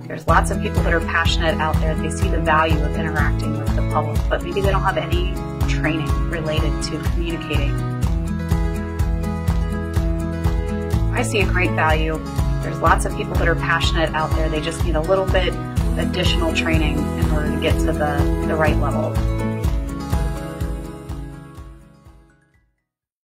There's lots of people that are passionate out there. They see the value of interacting with the public, but maybe they don't have any training related to communicating. I see a great value. There's lots of people that are passionate out there. They just need a little bit additional training in order to get to the right level.